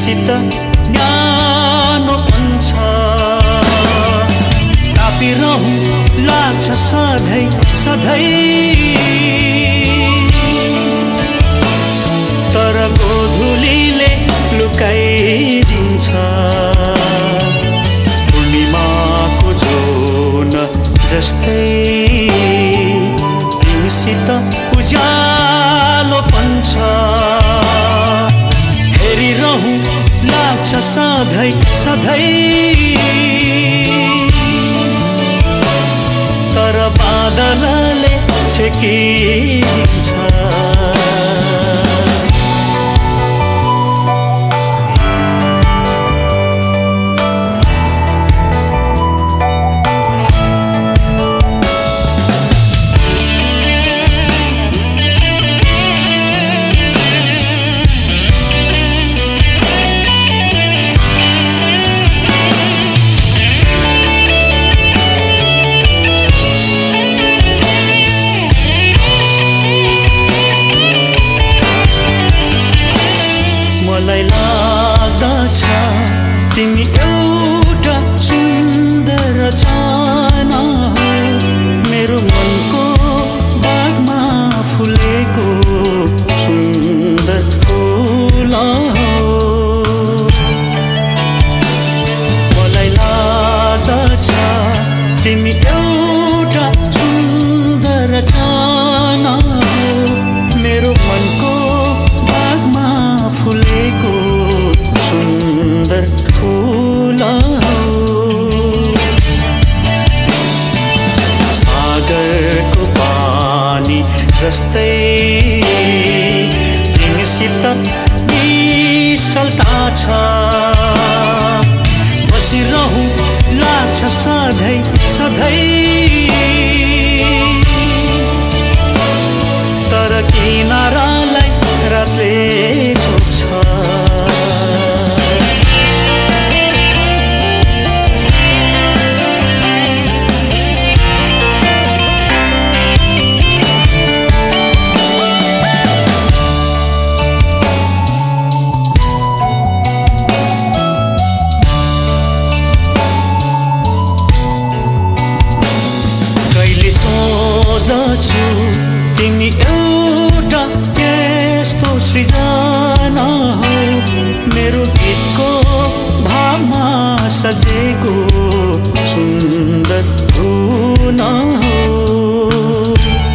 तिमीसित न्यानो पन्छ तापिरहँ लाग्छ सधैँ सधैँ तर गोधुलीले लुकाइदिन्छ पूर्णिमाको जोन जस्तै तिमीसित उज्यालो पन्छ हेरिरहँ लाग्छ सधैँ सधैँ तर बादलले छेकिदिन्छ मलाई लाग्दछ तिमी एउटा सुन्दर जाना हो मेरो मनको बागमा फुलेको सुन्दर फुल हो मलाई लाग्दछ तिमी एउटा सुन्दर जाना हो मेरो मनको बागमा फुलेको सुन्दर फूल सागरको पानी जस्तै तिमीसित निश्चलता छ बसिरहँ लाग्छ सधैँ सधैँ तर किनारालाई रातले छोड्छ कहिले सोच्दछु तिमी एउटा यस्तो सृजना हो मेरो गीतको भावमा सजेको सुन्दर धुन हो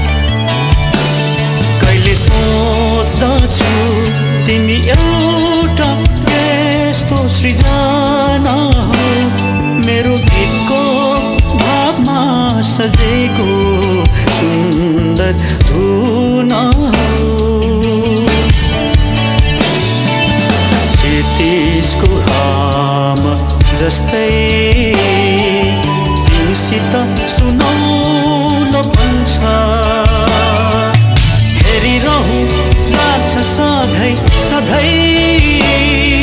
कहिले सोच्दछु तिमी एउटा यस्तो सृजना हो मेरो गीतको भावमा सजेको सुन्दर धुन हो क्षितिजको घाम जस्तै तिमीसित सुनौलो पन्छ हेरिरहँ लाग्छ सधैँ सधैँ